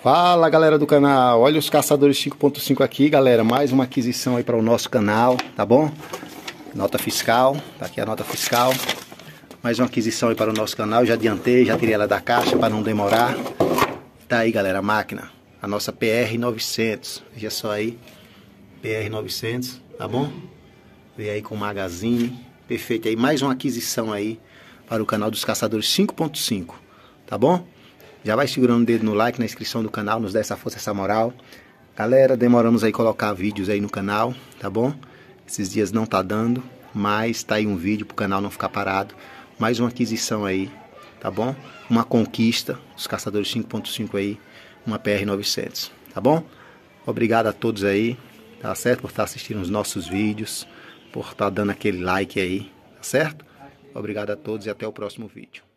Fala galera do canal, olha os caçadores 5.5 aqui galera, mais uma aquisição aí para o nosso canal, tá bom? Nota fiscal, tá aqui a nota fiscal, mais uma aquisição aí para o nosso canal, já adiantei, já tirei ela da caixa para não demorar. Tá aí galera, a máquina, a nossa PR900, veja só aí, PR900, tá bom? Veio aí com magazine, perfeito aí, mais uma aquisição aí para o canal dos caçadores 5.5, tá bom? Já vai segurando o dedo no like, na inscrição do canal, nos dá essa força, essa moral. Galera, demoramos aí colocar vídeos aí no canal, tá bom? Esses dias não tá dando, mas tá aí um vídeo pro canal não ficar parado. Mais uma aquisição aí, tá bom? Uma conquista, os caçadores 5.5 aí, uma PR900, tá bom? Obrigado a todos aí, tá certo? Por estar assistindo os nossos vídeos, por estar dando aquele like aí, tá certo? Obrigado a todos e até o próximo vídeo.